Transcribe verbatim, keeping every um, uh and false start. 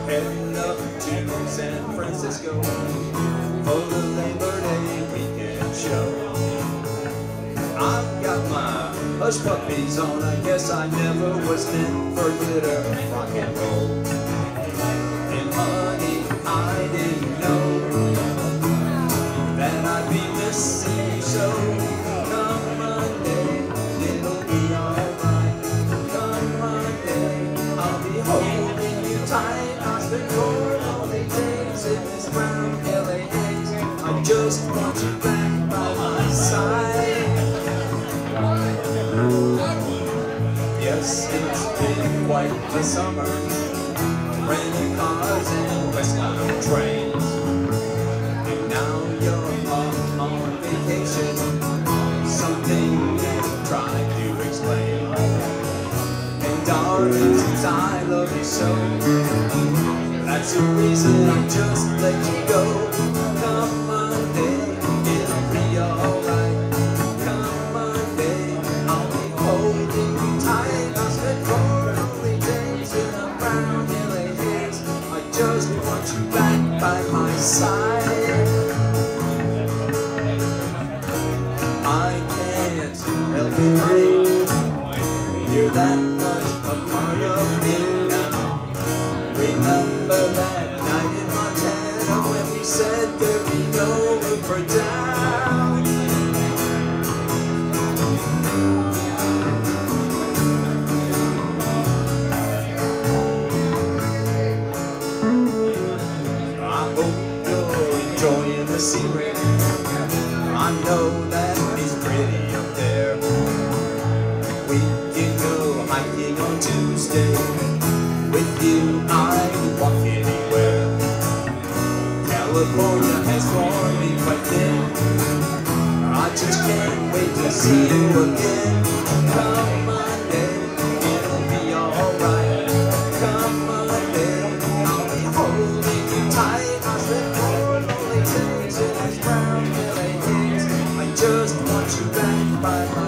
heading up to San Francisco for the Labor Day weekend show. I've got my hush puppies on, I guess I never was meant for glitter rock and roll. And honey, I didn't know that I'd be missing you so. Come Monday, it'll be alright. Come Monday, I'll be holding you tight. I spent four lonely days in this brown L A haze. I just want you back by my side. Yes, it's been quite the summer, renting cars and westbound trains. And now you're off on vacation, something you tried to explain. And darling, since I love you so, that's the reason I just let you go. Come Monday, it'll be alright. Come Monday, I'll be holding you tight. I spent four lonely days in a brown L A haze. I just want you back by my side. I can't help it, honey, you're that much a part of me now. Remember that night in Montana when we said there'd be no room for doubt? I hope you're enjoying the scenery. I know that it's pretty up there. We can go hiking on Tuesday. With you, I can walk anywhere. California has worn me quite thin. I just can't wait to see you again. Come Monday, it'll be alright. Come Monday, I'll be holding you tight. I spent four lonely days in this brown L A haze. I just want you back by my